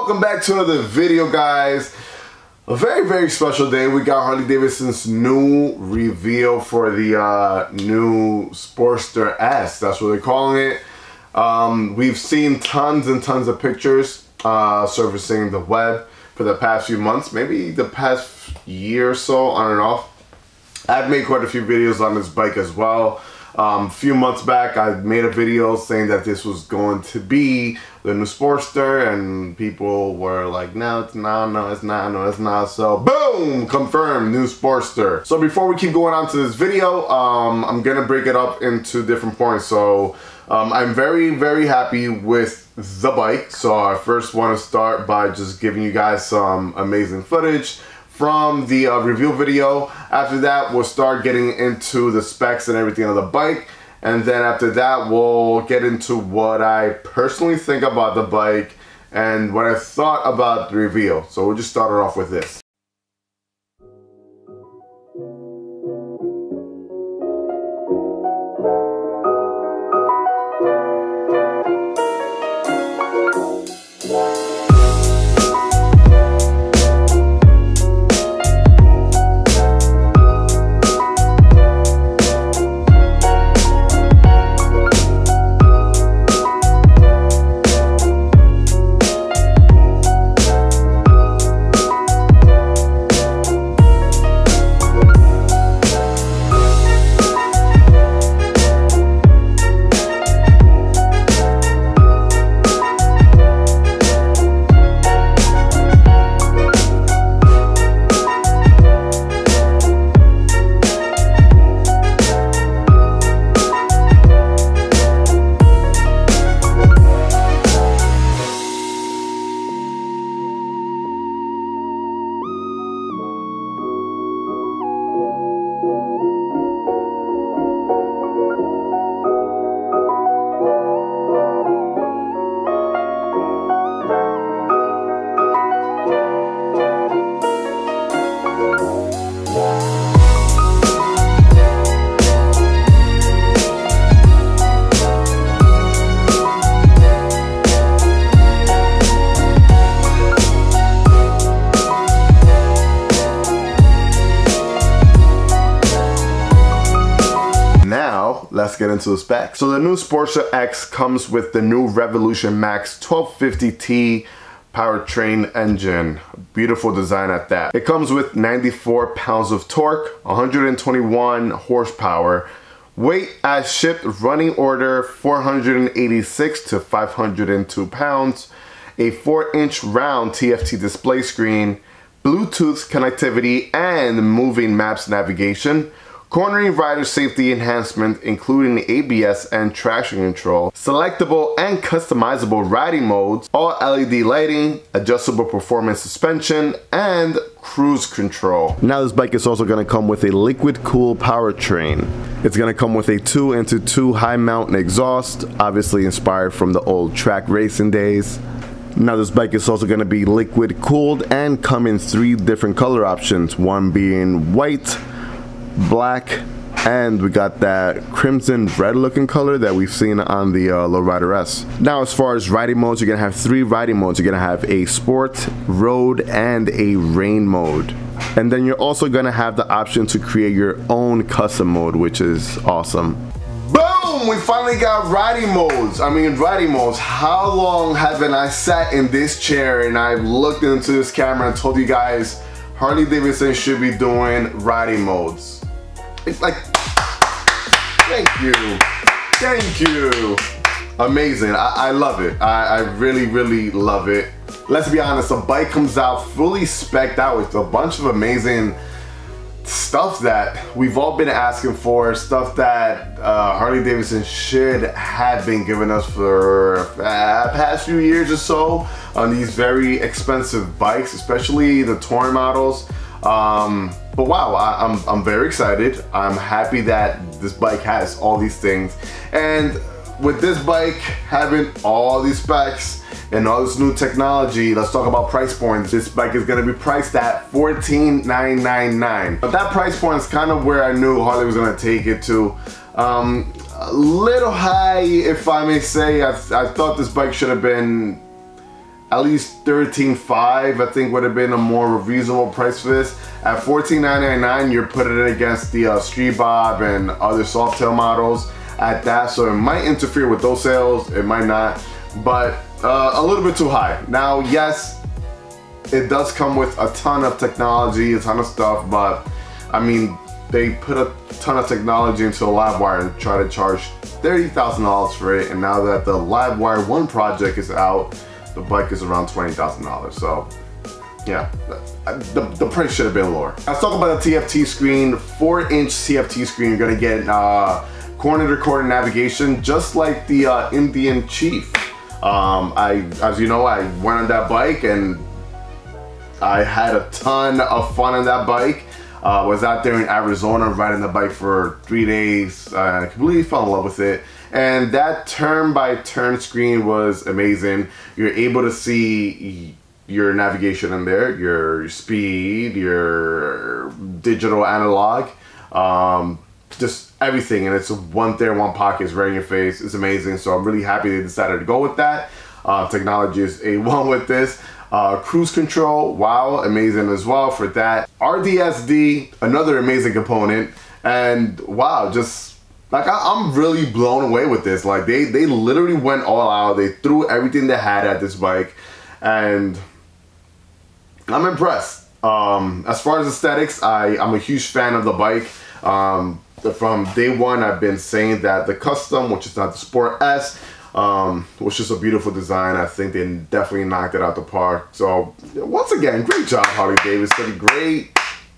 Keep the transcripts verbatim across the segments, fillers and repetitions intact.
welcome back to another video, guys. A very, very special day. We got Harley Davidson's new reveal for the uh, new Sportster S. That's what they're calling it. Um, we've seen tons and tons of pictures uh, surfacing the web for the past few months, maybe the past year or so, on and off. I've made quite a few videos on this bike as well. Um, a few months back, I made a video saying that this was going to be the new Sportster, and people were like, no, it's not, no, it's not, no, it's not. So, boom! Confirmed, new Sportster. So before we keep going on to this video, um, I'm gonna break it up into different points. So, um, I'm very, very happy with the bike. So I first want to start by just giving you guys some amazing footage from the uh, review video. After that, we'll start getting into the specs and everything of the bike. And then after that, we'll get into what I personally think about the bike and what I thought about the reveal. So we'll just start it off with this. Let's get into the specs. So the new Sportster X comes with the new Revolution Max twelve fifty T powertrain engine. Beautiful design at that. It comes with ninety-four pounds of torque, one hundred twenty-one horsepower. Weight as shipped, running order four hundred eighty-six to five hundred two pounds. A four inch round T F T display screen, Bluetooth connectivity and moving maps navigation. Cornering rider safety enhancement, including A B S and traction control, selectable and customizable riding modes, all L E D lighting, adjustable performance suspension, and cruise control. Now this bike is also going to come with a liquid cooled powertrain. It's going to come with a two into two high mountain exhaust, obviously inspired from the old track racing days. Now this bike is also going to be liquid cooled and come in three different color options, one being white, black, and we got that crimson red looking color that we've seen on the uh, Lowrider S. Now as far as riding modes, you're gonna have three riding modes. You're gonna have a sport, road, and a rain mode. And then you're also gonna have the option to create your own custom mode, which is awesome. Boom! We finally got riding modes. I mean, riding modes. How long haven't I sat in this chair and I've looked into this camera and told you guys Harley Davidson should be doing riding modes? It's like, thank you, thank you. Amazing, I, I love it. I, I really, really love it. Let's be honest, the bike comes out fully spec'd out with a bunch of amazing stuff that we've all been asking for, stuff that uh, Harley Davidson should have been giving us for uh, past few years or so on these very expensive bikes, especially the touring models. Um, but wow, I, I'm, I'm very excited. I'm happy that this bike has all these things. And with this bike having all these specs and all this new technology, let's talk about price points. This bike is gonna be priced at fourteen nine nine nine. But that price point is kind of where I knew Harley was gonna take it to. Um, a little high, if I may say. I, I thought this bike should have been at least thirteen five, I think would have been a more reasonable price for this. At fourteen nine ninety-nine, you're putting it against the uh, Street Bob and other Softail models at that, so it might interfere with those sales, it might not, but uh, a little bit too high. Now, yes, it does come with a ton of technology, a ton of stuff, but I mean, they put a ton of technology into a Livewire and try to charge thirty thousand dollars for it, and now that the Livewire one project is out, the bike is around twenty thousand dollars, so yeah, the, the price should have been lower. Let's talk about the T F T screen. four inch T F T screen, you're gonna get uh, corner to corner navigation, just like the uh, Indian Chief. Um, I, as you know, I went on that bike and I had a ton of fun on that bike. Uh, was out there in Arizona riding the bike for three days. I completely fell in love with it. And that turn by turn screen was amazing. You're able to see your navigation in there, your speed, your digital analog, um, just everything. And it's one there, one pocket, it's right in your face. It's amazing. So I'm really happy they decided to go with that. Uh, technology is A one with this. Uh, cruise control, wow, amazing as well for that. R D S D, another amazing component, and wow, just like I, I'm really blown away with this. Like they they literally went all out. They threw everything they had at this bike, and I'm impressed. Um, as far as aesthetics, I I'm a huge fan of the bike. Um, from day one, I've been saying that the custom, which is not the Sport S, um was just a beautiful design. I think they definitely knocked it out the park. So once again, great job, Harley Davidson. Great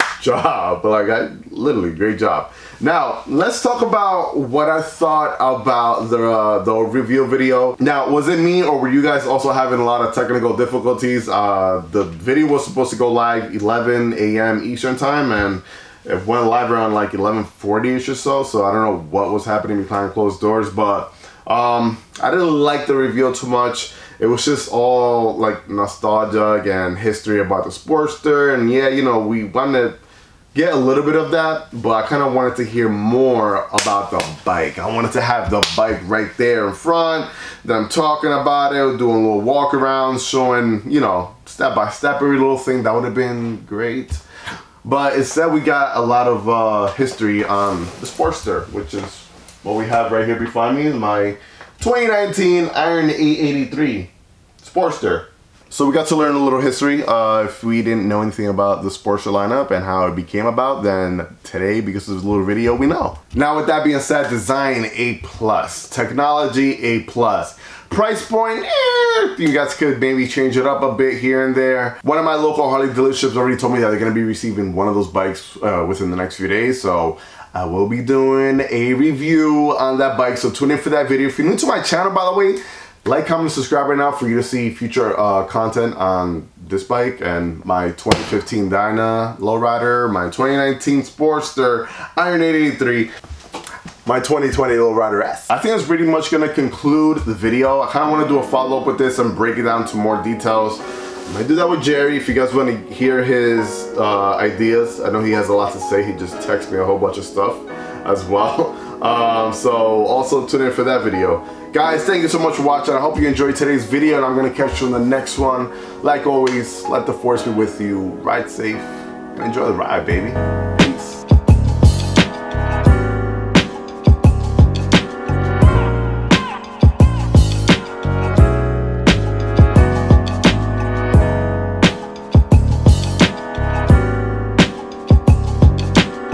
job. Like, I literally great job. Now let's talk about what I thought about the uh, the reveal video. Now, was it me, or were you guys also having a lot of technical difficulties? Uh the video was supposed to go live eleven A M Eastern time, and it went live around like eleven forty-ish or so. So I don't know what was happening behind closed doors, but Um, I didn't like the reveal too much. It was just all like nostalgia and history about the Sportster, and yeah, you know, we wanted to get a little bit of that, but I kind of wanted to hear more about the bike. I wanted to have the bike right there in front, them talking about it, doing little walk arounds, showing, you know, step by step every little thing. That would have been great. But instead we got a lot of uh, history on the Sportster, which is what we have right here behind me, is my twenty nineteen Iron eight eighty-three Sportster. So we got to learn a little history. Uh, if we didn't know anything about the Sportster lineup and how it became about, then today, because of this little video, we know. Now with that being said, design A plus, technology A plus. Price point, eh, you guys could maybe change it up a bit here and there. One of my local Harley dealerships already told me that they're gonna be receiving one of those bikes uh, within the next few days, so I will be doing a review on that bike, so tune in for that video. If you're new to my channel, by the way, like, comment, subscribe right now for you to see future uh, content on this bike and my twenty fifteen Dyna lowrider, my twenty nineteen Sportster Iron eight eighty-three, my twenty twenty lowrider S. I think that's pretty much gonna conclude the video. I kind of want to do a follow-up with this and break it down to more details. I might do that with Jerry if you guys want to hear his uh, ideas. I know he has a lot to say. He just texted me a whole bunch of stuff as well. Um, so also tune in for that video. Guys, thank you so much for watching. I hope you enjoyed today's video, and I'm going to catch you in the next one. Like always, let the force be with you. Ride safe and enjoy the ride, baby.